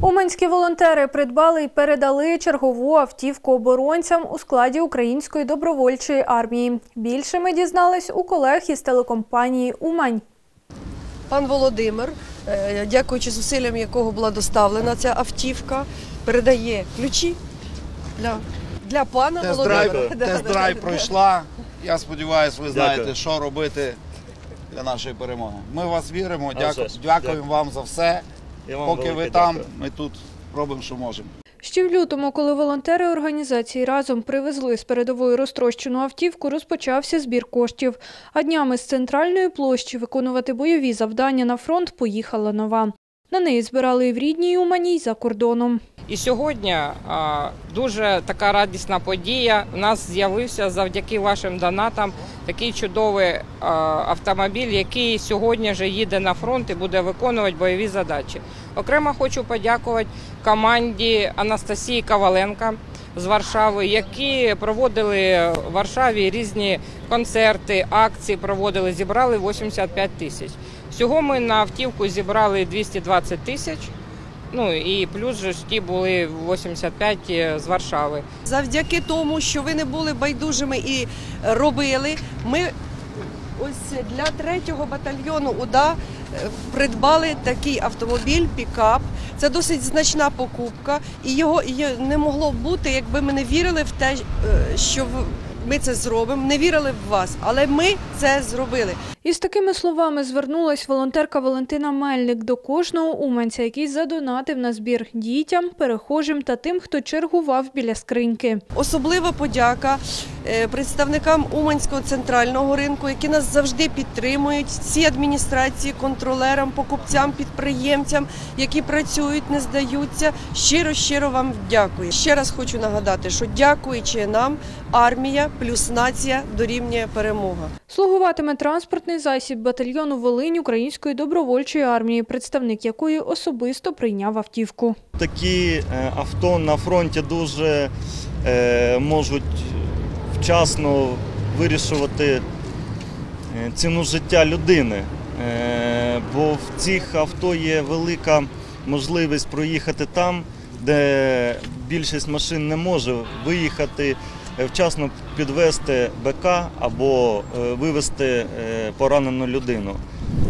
Уманські волонтери придбали і передали чергову автівку оборонцям у складі Української добровольчої армії. Більше ми дізнались у колег із телекомпанії «Умань». Пан Володимир, дякуючи зусиллям якого була доставлена ця автівка, передає ключі для пана Володимира. Тест-драйв пройшла. Я сподіваюся, ви знаєте, що робити для нашої перемоги. Ми в вас віримо, дякуємо вам за все. Поки ви там, ми тут робимо, що можемо. Ще в лютому, коли волонтери організації «Разом» привезли з передової розтрощену автівку, розпочався збір коштів. А днями з центральної площі виконувати бойові завдання на фронт поїхала нова. На неї збирали і в рідній Умані, і за кордоном. І сьогодні дуже така радісна подія. У нас з'явився завдяки вашим донатам такий чудовий автомобіль, який сьогодні вже їде на фронт і буде виконувати бойові задачі. Окремо хочу подякувати команді Анастасії Коваленко з Варшави, які проводили в Варшаві різні концерти, акції проводили, зібрали 85 тисяч. Всього ми на автівку зібрали 220 тисяч. Ну і плюс же ті були 85 з Варшави. Завдяки тому, що ви не були байдужими і робили, ми ось для 3-го батальйону УДА придбали такий автомобіль, пікап. Це досить значна покупка, і його не могло бути, якби ми не вірили в те, що ми це зробимо, не вірили в вас, але ми це зробили. Із такими словами звернулась волонтерка Валентина Мельник до кожного уманця, який задонатив на збір дітям, перехожим та тим, хто чергував біля скриньки. Особлива подяка представникам Уманського центрального ринку, які нас завжди підтримують, всій адміністрації, контролерам, покупцям, підприємцям, які працюють, не здаються. Щиро вам дякую. Ще раз хочу нагадати, що дякуючи нам, армія плюс нація дорівнює перемога. Слугуватиме транспортний засіб батальйону «Волинь» Української добровольчої армії, представник якої особисто прийняв автівку. Такі авто на фронті дуже можуть вчасно вирішувати ціну життя людини, бо в цих авто є велика можливість проїхати там, де більшість машин не може виїхати, вчасно підвезти БК або вивезти поранену людину.